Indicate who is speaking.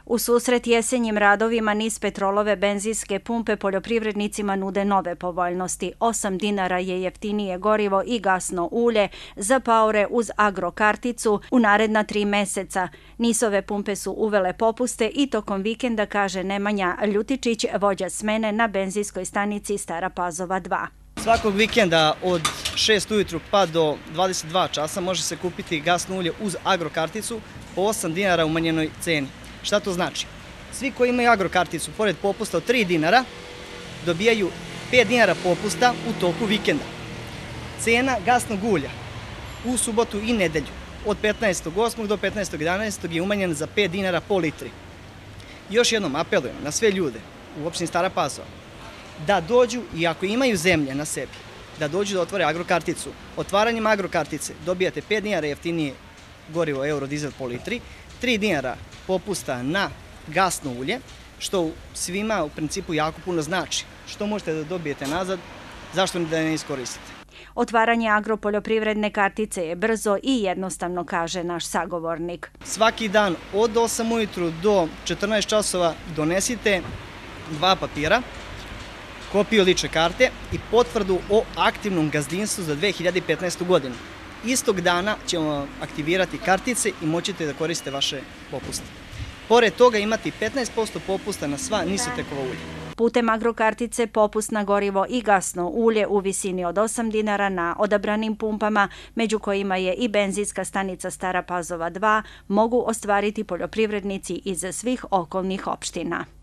Speaker 1: U susret jesenjim radovima niz petrolove benzinske pumpe poljoprivrednicima nude nove povoljnosti. 8 dinara je jeftinije gorivo i gasno ulje za paore uz agrokarticu u naredna 3 meseca. NIS-ove pumpe su uvele popuste i tokom vikenda, kaže Nemanja Ljutičić, vođa smene na benzinskoj stanici Stara Pazova 2.
Speaker 2: Svakog vikenda od 6 ujutru pa do 22 časa može se kupiti gasno ulje uz agrokarticu po 8 dinara u umanjenoj ceni. Šta to znači? Svi koji imaju agrokarticu, pored popusta od 3 dinara, dobijaju 5 dinara popusta u toku vikenda. Cena gasnog ulja u subotu i nedelju od 15.8. do 15.11. je umanjena za 5 dinara po litri. Još jednom apelujem na sve ljude u opštini Stara Pazova da dođu i ako imaju zemlje na sebi, da dođu da otvore agrokarticu. Otvaranjem agrokartice dobijate 5 dinara jeftinije gorivo eurodizel po litri, 3 dinara popusta na gasno ulje, što svima u principu jako puno znači. Što možete da dobijete nazad, zašto da ne iskoristite?
Speaker 1: Otvaranje agropoljoprivredne kartice je brzo i jednostavno, kaže naš sagovornik.
Speaker 2: Svaki dan od 8 ujutru do 14 časova donesite 2 papira, kopiju lične karte i potvrdu o aktivnom gazdinstvu za 2015. godinu. Istog dana ćemo aktivirati kartice i moćete da koristite vaše popuste. Pored toga imate 15% popusta na sva nisotekova ulja.
Speaker 1: Putem agrokartice popust na gorivo i gasno ulje u visini od 8 dinara na odabranim pumpama, među kojima je i benzinska stanica Stara Pazova 2, mogu ostvariti poljoprivrednici iz svih okolnih opština.